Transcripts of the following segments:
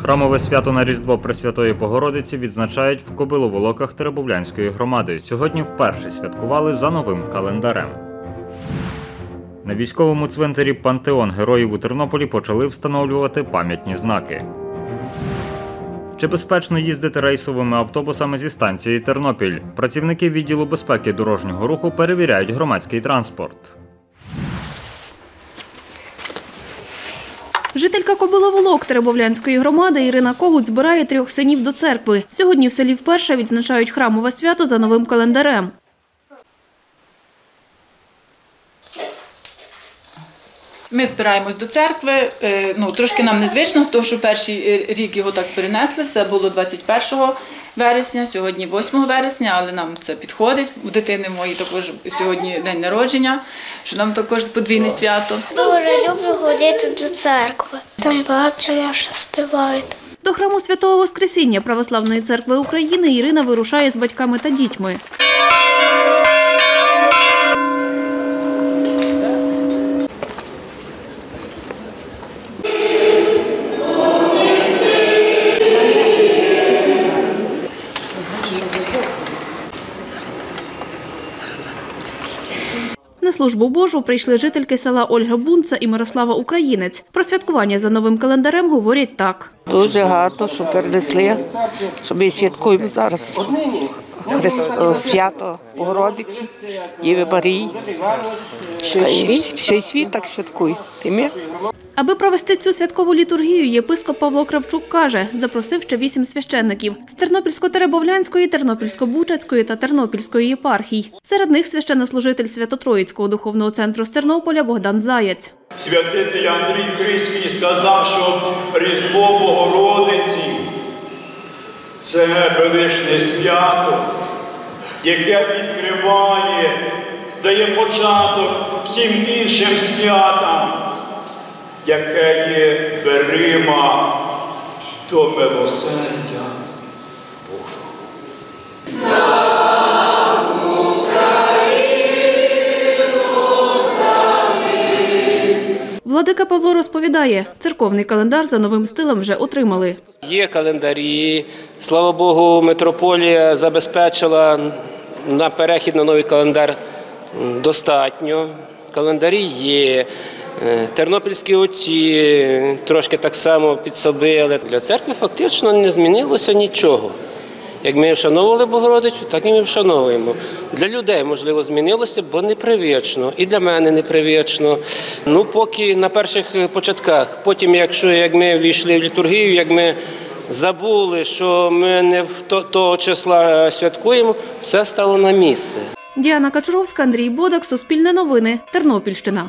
Храмове свято на Різдво Пресвятої Богородиці відзначають в Кобиловолоках Теребовлянської громади. Сьогодні вперше святкували за новим календарем. На військовому цвинтарі «Пантеон Героїв» у Тернополі почали встановлювати пам'ятні знаки. Чи безпечно їздити рейсовими автобусами зі станції Тернопіль? Працівники відділу безпеки дорожнього руху перевіряють громадський транспорт. Жителька Кобиловолок Теребовлянської громади Ірина Когут збирає 3 синів до церкви. Сьогодні в селі вперше відзначають храмове свято за новим календарем. Ми збираємось до церкви, трошки нам незвично, тому що перший рік його так перенесли, все було 21 вересня, сьогодні 8 вересня, але нам це підходить. У дитини моєї також сьогодні день народження, що нам також подвійне свято. Дуже люблю ходити до церкви, там багато ще співають. До храму Святого Воскресіння Православної церкви України Ірина вирушає з батьками та дітьми. На службу Божу прийшли жительки села Ольга Бунца і Мирослава Українець. Про святкування за новим календарем говорять так. Дуже гарно, що перенесли, що ми святкуємо зараз свято Богородиці, Діви Марії. Всій світ так святкує. Аби провести цю святкову літургію, єпископ Павло Кравчук каже, запросив ще 8 священників – з Тернопільсько-Теребовлянської, Тернопільсько-Бучацької та Тернопільської єпархій. Серед них священнослужитель Свято-Троїцького духовного центру з Тернополя Богдан Заєць. Святитель Андрій Крицький сказав, що Різдво Богородиці – це величне свято, яке відкриває, дає початок всім іншим святам, яке є дверима до милосердя Божого. Владика Павло розповідає, церковний календар за новим стилем вже отримали. Є календарі, слава Богу, митрополія забезпечила на перехід на новий календар достатньо. Календарі є. Тернопільські отці трошки так само підсобили. Для церкви фактично не змінилося нічого. Як ми вшановували Богородицю, так і ми вшановуємо. Для людей, можливо, змінилося, бо непривично. І для мене непривично. Поки на перших початках. Потім, як ми війшли в літургію, як ми забули, що ми не того числа святкуємо, все стало на місце. Діана Качуровська, Андрій Бодак, Суспільне новини, Тернопільщина.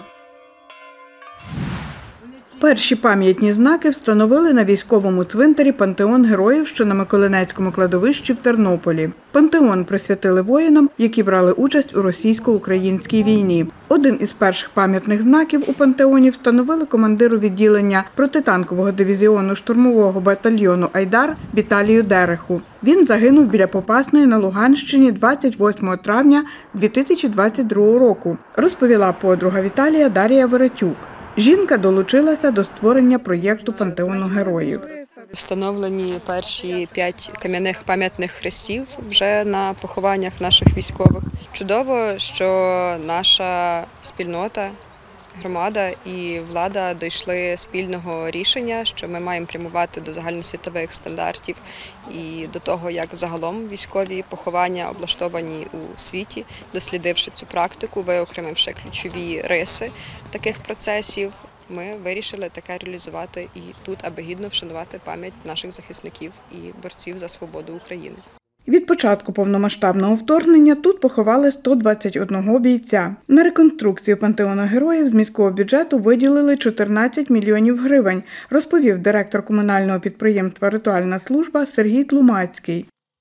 Перші пам'ятні знаки встановили на військовому цвинтарі «Пантеон Героїв», що на Миколинецькому кладовищі в Тернополі. Пантеон присвятили воїнам, які брали участь у російсько-українській війні. Один із перших пам'ятних знаків у пантеоні встановили командиру відділення протитанкового дивізіону штурмового батальйону «Айдар» Віталію Дереху. Він загинув біля Попасної на Луганщині 28 травня 2022 року, розповіла подруга Віталія Дар'я Веретюк. Жінка долучилася до створення проєкту «Пантеону Героїв». Встановлені перші 5 кам'яних пам'ятних хрестів вже на похованнях наших військових. Чудово, що наша спільнота, громада і влада дійшли спільного рішення, що ми маємо прямувати до загальносвітових стандартів і до того, як загалом військові поховання облаштовані у світі, дослідивши цю практику, виокремивши ключові риси таких процесів, ми вирішили таке реалізувати і тут, аби гідно вшанувати пам'ять наших захисників і борців за свободу України. Від початку повномасштабного вторгнення тут поховали 121 бійця. На реконструкцію «Пантеону Героїв» з міського бюджету виділили 14 мільйонів гривень, розповів директор комунального підприємства «Ритуальна служба» Сергій Тлумацький.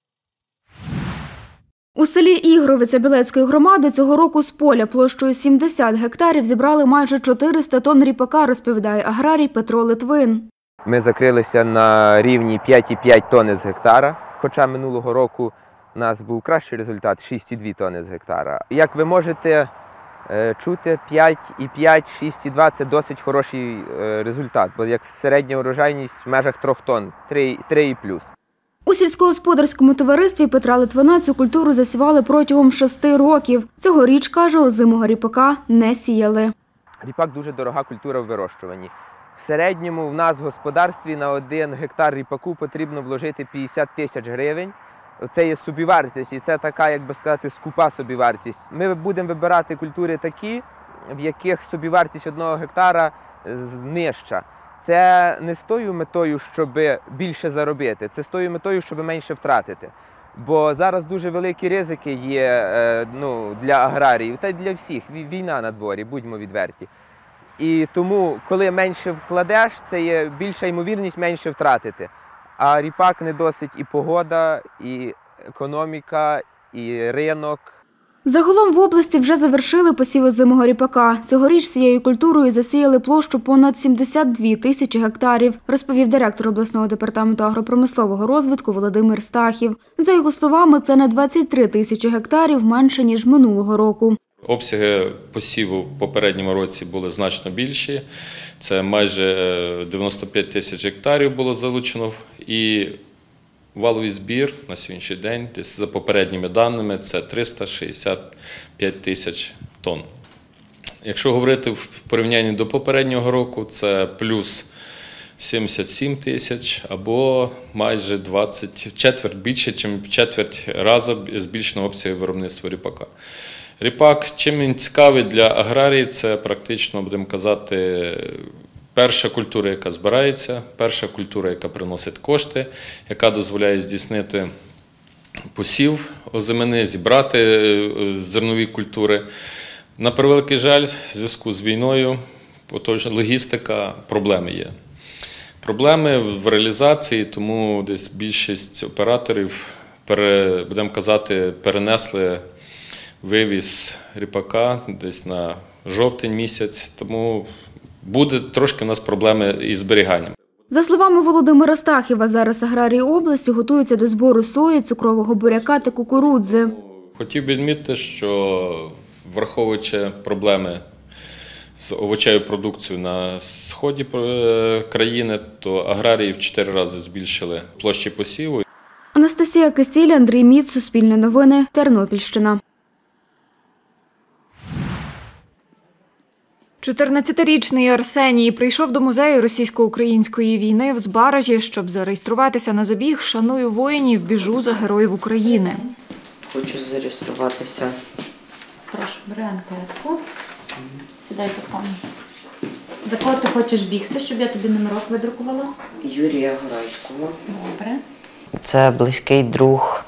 У селі Ігровиця Білецької громади цього року з поля площею 70 гектарів зібрали майже 400 тонн ріпака, розповідає аграрій Петро Литвин. Ми закрилися на рівні 5,5 тонни з гектара, хоча минулого року у нас був кращий результат – 6,2 тонни з гектара. Як ви можете чути 5,5, 6,2 – це досить хороший результат, бо як середня урожайність в межах 3 тонн, 3,+. У сільськогосподарському товаристві Петра Литвина цю культуру засівали протягом 6 років. Цьогоріч, каже, озимого ріпака не сіяли. Ріпак – дуже дорога культура в вирощуванні. В середньому в нас в господарстві на 1 гектар ріпаку потрібно вложити 50 тисяч гривень. Це є собівартість, і це така, як би сказати, скупа собівартість. Ми будемо вибирати культури такі, в яких собівартість 1 гектара нижча. Це не з тою метою, щоб більше заробити, це з тою метою, щоб менше втратити. Бо зараз дуже великі ризики є для аграріїв, та й для всіх. Війна на дворі, будьмо відверті. І тому, коли менше вкладеш, це є більша ймовірність менше втратити. А ріпак не досить і погода, і економіка, і ринок. Загалом в області вже завершили посів озимого ріпака. Цьогоріч цією культурою засіяли площу понад 72 тисячі гектарів, розповів директор обласного департаменту агропромислового розвитку Володимир Стахів. За його словами, це на 23 тисячі гектарів менше, ніж минулого року. Обсяги посіву в попередньому році були значно більші. Це майже 95 тисяч гектарів було залучено. І валовий збір на сьогоднішній день, десь за попередніми даними, це 365 тисяч тонн. Якщо говорити в порівнянні до попереднього року, це плюс 77 тисяч або майже більше, ніж четверть разу збільшено обсяги виробництва ріпака. Ріпак, чим він цікавий для аграрії, це практично, будемо казати, перша культура, яка збирається, перша культура, яка приносить кошти, яка дозволяє здійснити посів озимини, зібрати зернові культури. На превеликий жаль, в зв'язку з війною, логістика, проблеми є. Проблеми в реалізації, тому десь більшість операторів, будемо казати, перенесли вивіз ріпака десь на жовтень місяць, тому буде трошки у нас проблеми із зберіганням. За словами Володимира Стахіва, зараз аграрії області готуються до збору сої, цукрового буряка та кукурудзи. Хотів би відмітити, що враховуючи проблеми з овочевою продукцією на сході країни, то аграрії в 4 рази збільшили площі посіву. Анастасія Кисіль, Андрій Міц, Суспільне новини, Тернопільщина. 14-річний Арсеній прийшов до музею російсько-української війни в Збаражі, щоб зареєструватися на забіг «Шаную воїнів, біжу за героїв України». Хочу зареєструватися. Прошу, бери анкетку. Сідай за пані. За кого ти хочеш бігти, щоб я тобі номерок видрукувала? Юрія Горайського. Добре. Це близький друг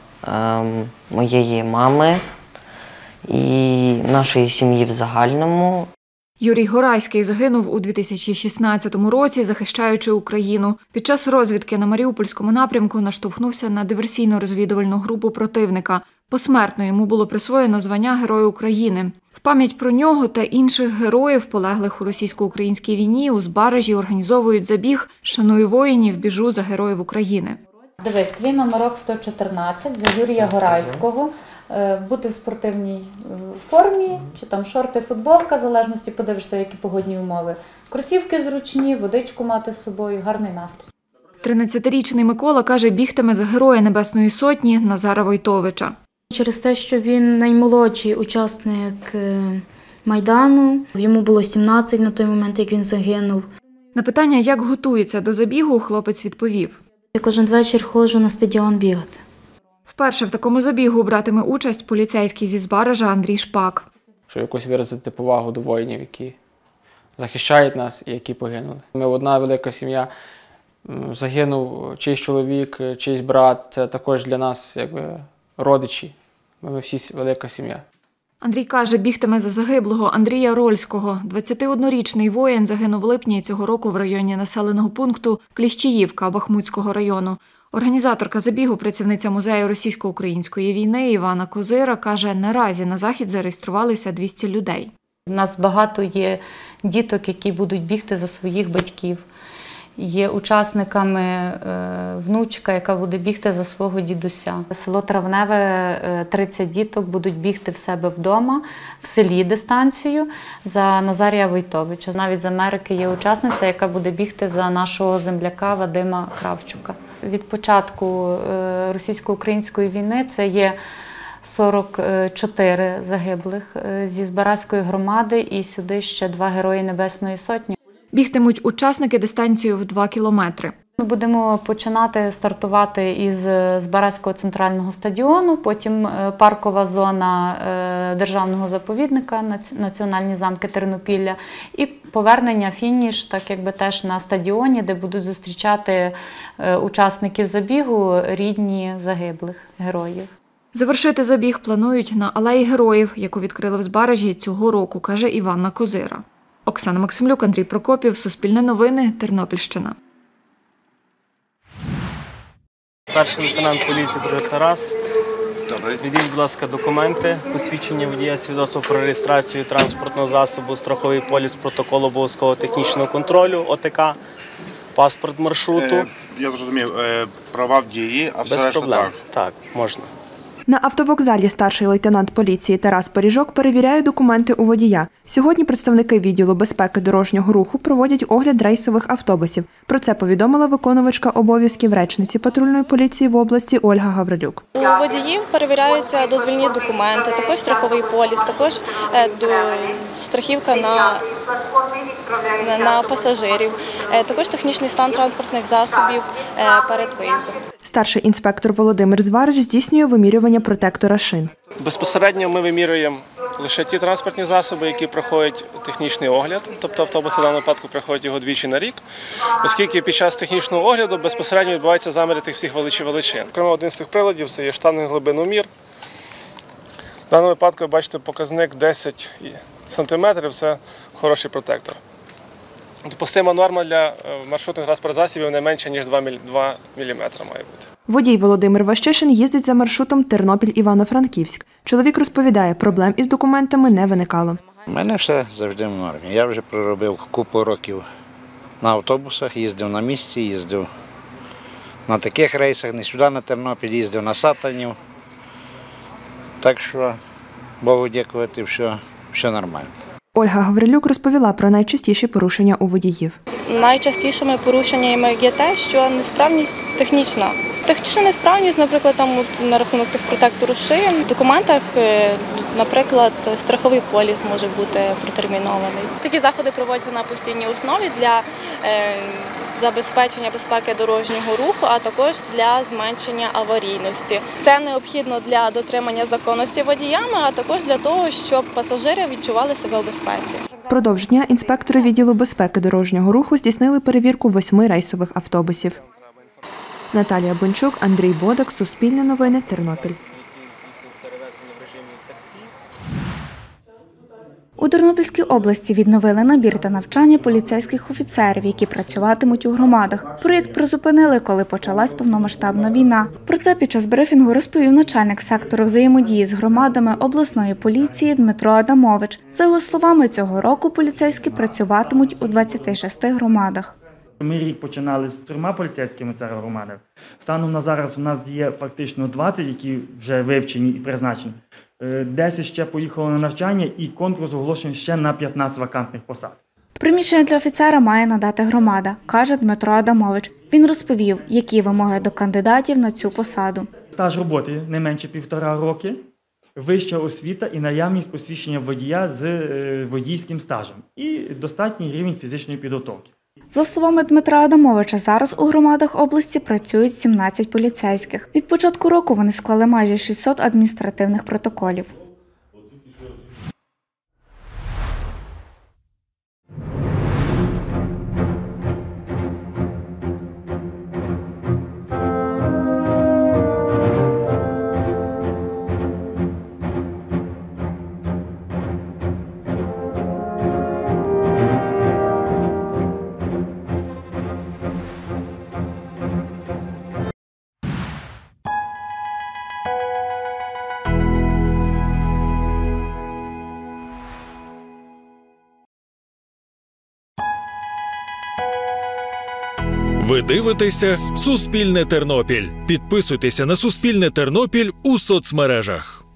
моєї мами і нашої сім'ї в загальному. Юрій Горайський загинув у 2016 році, захищаючи Україну. Під час розвідки на Маріупольському напрямку наштовхнувся на диверсійно-розвідувальну групу противника. Посмертно йому було присвоєно звання Герой України. В пам'ять про нього та інших героїв, полеглих у російсько-українській війні, у Збаражі організовують забіг «Шаную воїнів, біжу за героїв України». Дивись, твій номерок 114 за Юрія Горайського. Бути в спортивній формі, чи там шорти, футболка, в залежності подивишся, які погодні умови. Кросівки зручні, водичку мати з собою, гарний настрій. 13-річний Микола каже, бігтиме за Героя Небесної Сотні Назара Войтовича. Через те, що він наймолодший учасник Майдану, йому було 17 на той момент, як він загинув. На питання, як готується до забігу, хлопець відповів. Я кожен вечір ходжу на стадіон бігати. Вперше в такому забігу братиме участь поліцейський зі Збаража Андрій Шпак. Щоб якось виразити повагу до воїнів, які захищають нас і які загинули. Ми одна велика сім'я. Загинув чийсь чоловік, чийсь брат. Це також для нас якби родичі. Ми всі велика сім'я. Андрій каже, бігтиме за загиблого Андрія Рольського. 21-річний воїн загинув в липні цього року в районі населеного пункту Кліщіївка Бахмутського району. Організаторка забігу, працівниця музею російсько-української війни Івана Козира, каже, наразі на захід зареєструвалися 200 людей. У нас багато є діток, які будуть бігти за своїх батьків. Є учасниками внучка, яка буде бігти за свого дідуся. Село Травневе, 30 діток будуть бігти в себе вдома, в селі дистанцію за Назарія Войтовича. Навіть з Америки є учасниця, яка буде бігти за нашого земляка Вадима Кравчука. Від початку російсько-української війни це є 44 загиблих зі Збаразької громади і сюди ще 2 Герої Небесної Сотні. Бігтимуть учасники дистанцію в 2 кілометри. Ми будемо стартувати із Збаразького центрального стадіону, потім паркова зона державного заповідника, національні замки Тернопілля і повернення, фініш, так якби теж на стадіоні, де будуть зустрічати учасників забігу рідні загиблих героїв. Завершити забіг планують на Алеї Героїв, яку відкрили в Збаражі цього року, каже Іванна Козира. Оксана Максимлюк, Андрій Прокопів, Суспільне новини, Тернопільщина. Старший лейтенант поліції Бригадир Тарас. Відділіть, будь ласка, документи, посвідчення водія, свідоцтво про реєстрацію транспортного засобу, страховий поліс, протокол обов'язкового технічного контролю, ОТК, паспорт маршруту. Я зрозумів, права в дії, а все без решта проблем. так? Так, можна. На автовокзалі старший лейтенант поліції Тарас Поріжок перевіряє документи у водія. Сьогодні представники відділу безпеки дорожнього руху проводять огляд рейсових автобусів. Про це повідомила виконувачка обов'язків речниці патрульної поліції в області Ольга Гаврилюк. У водіїв перевіряються дозвільні документи, також страховий поліс, також страхівка на пасажирів, також технічний стан транспортних засобів перед виїздом. Старший інспектор Володимир Зварич здійснює вимірювання протектора шин. Безпосередньо ми вимірюємо лише ті транспортні засоби, які проходять технічний огляд, тобто автобуси в даному випадку проходять його двічі на рік, оскільки під час технічного огляду безпосередньо відбуваються заміри тих всіх величин. Окремо один з цих приладів – це є штатний глибиномір. В даному випадку, ви бачите, показник 10 см – це хороший протектор. Допустима норма для маршрутних транспортних засобів не менше, ніж 2 мм має бути. Водій Володимир Ващишин їздить за маршрутом Тернопіль-Івано-Франківськ. Чоловік розповідає, проблем із документами не виникало. У мене все завжди в нормі. Я вже проробив купу років на автобусах, їздив на місці, їздив на таких рейсах, не сюди на Тернопіль, їздив на Сатанів. Так що, Богу дякувати, все нормально. Ольга Гаврилюк розповіла про найчастіші порушення у водіїв. Найчастішими порушеннями є те, що несправність технічна. Технічна несправність, наприклад, на рахунок тих протектору шин. В документах, наприклад, страховий поліс може бути протермінований. Такі заходи проводяться на постійній основі для забезпечення безпеки дорожнього руху, а також для зменшення аварійності. Це необхідно для дотримання законності водіями, а також для того, щоб пасажири відчували себе в безпеці. Впродовж дня інспектори відділу безпеки дорожнього руху здійснили перевірку 8 рейсових автобусів. Наталія Бончук, Андрій Бодак, Суспільне новини, Тернопіль. У Тернопільській області відновили набір та навчання поліцейських офіцерів, які працюватимуть у громадах. Проєкт призупинили, коли почалась повномасштабна війна. Про це під час брифінгу розповів начальник сектору взаємодії з громадами обласної поліції Дмитро Адамович. За його словами, цього року поліцейські працюватимуть у 26 громадах. Ми рік починали з 3 поліцейськими громадами. Станом на зараз у нас є фактично 20, які вже вивчені і призначені. 10 ще поїхало на навчання і конкурс оголошений ще на 15 вакантних посад. Приміщення для офіцера має надати громада, каже Дмитро Адамович. Він розповів, які вимоги до кандидатів на цю посаду. Стаж роботи не менше 1,5 роки, вища освіта і наявність посвідчення водія з водійським стажем і достатній рівень фізичної підготовки. За словами Дмитра Адамовича, зараз у громадах області працюють 17 поліцейських. Від початку року вони склали майже 600 адміністративних протоколів. Ви дивитеся «Суспільне Тернопіль». Підписуйтеся на «Суспільне Тернопіль» у соцмережах.